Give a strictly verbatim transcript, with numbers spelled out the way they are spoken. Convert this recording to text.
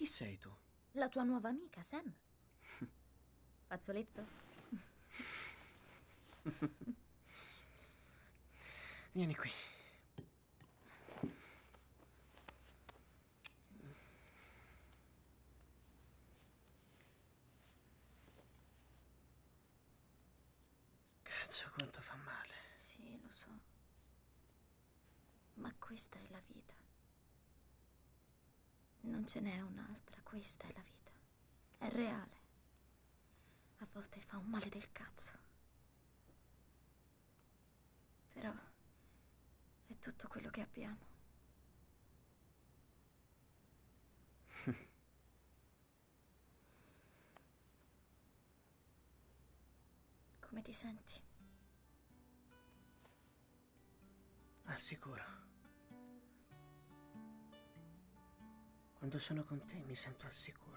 Chi sei tu? La tua nuova amica, Sam. Fazzoletto? Vieni qui. Cazzo, quanto fa male. Sì, lo so. Ma questa è la vita. Non ce n'è un'altra, questa è la vita. È reale. A volte fa un male del cazzo. Però è tutto quello che abbiamo. Come ti senti? Al sicuro. Quando sono con te mi sento al sicuro.